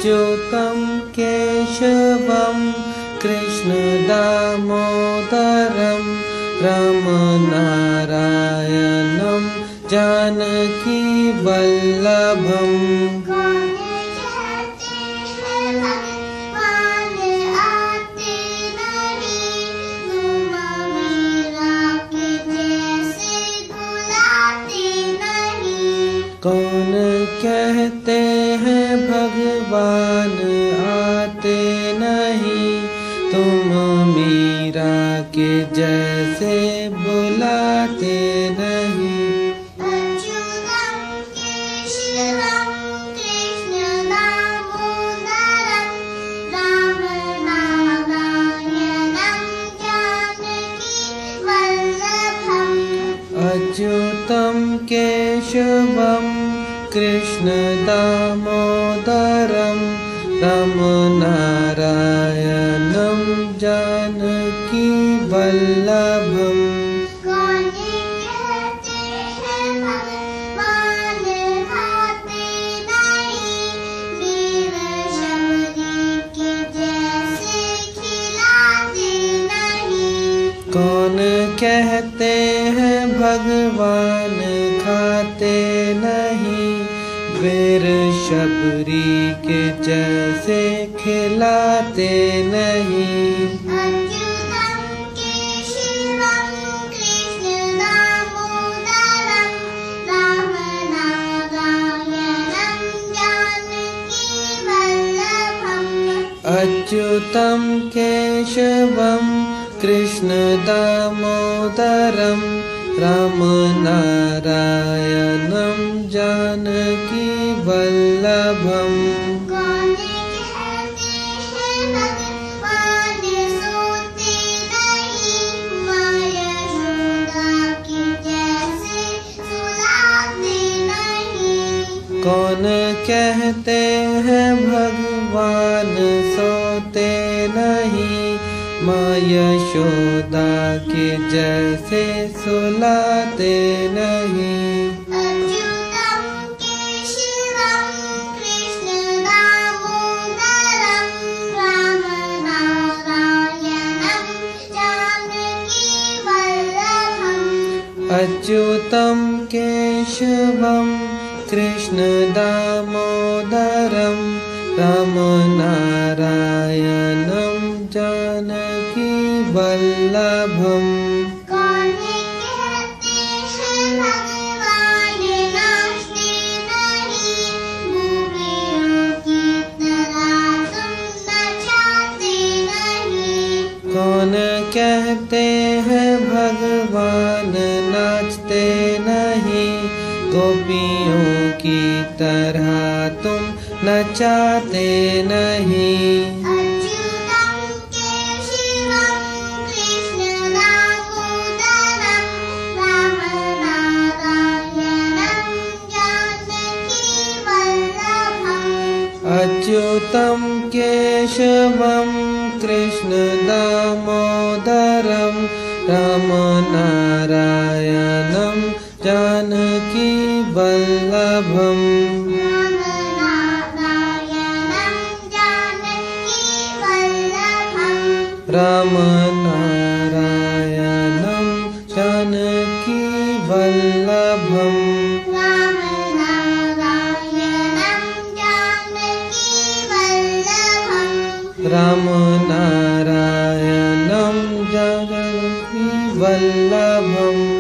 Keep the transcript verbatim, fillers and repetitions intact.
अच्युतं केशवं कृष्ण दामोदरं रामनारायणं जानकी वल्लभम्। कौन कहते हैं भगवान आते नहीं, तुम मीरा के जैसे बुलाते नहीं। अच्युतं केशवं कृष्ण दामोदरं रामनारायणं जानकी वल्लभम्। अच्युतं केशवं कृष्ण दामोदरं रामनारायणं जानकी वल्लभम्। कौन कहते हैं भगवान आते नहीं, वीर शबरी के जैसे खिलाते नहीं। कौन कहते हैं भगवान खाते नहीं, वीर शबरी के जैसे खिलाते नहीं। अच्युतं केशवं कृष्ण दामोदरं रामनारायणं जानकी वल्लभम्। अच्युतं केशवं कृष्ण दामोदरं रामनारायणं जानकी वल्लभम्। कौन कहते हैं भगवान सोते नहीं, माया यशोदा के जैसे सुलाते नहीं। कौन कहते हैं भगवान सोते नहीं, माँ यशोदा के जैसे सुलाते नहीं। अच्युतं केशवं कृष्ण दामोदरं रामनारायणं जानकी वल्लभम्। अच्युतं केशवं कृष्ण दामोदरं रामनारायणं जानकी वल्लभम्। कौन कहते हैं भगवान नाचते नहीं, मूंगेरों की तरह तुम नचाते नहीं। कौन कहते हैं भगवान नाचते नहीं, गोपियों की तरह तुम नचाते नहीं। अच्युतं केशवं कृष्ण दामोदरं रामनारायणं जानकी वल्लभम्। अच्युतं केशवं कृष्ण दामोदरं रामनारायणं जानकी वल्लभम्। रामनारायणं जानकी वल्लभम्। रामनारायणं जानकी वल्लभम्। रामनारायणं जानकी वल्लभम्।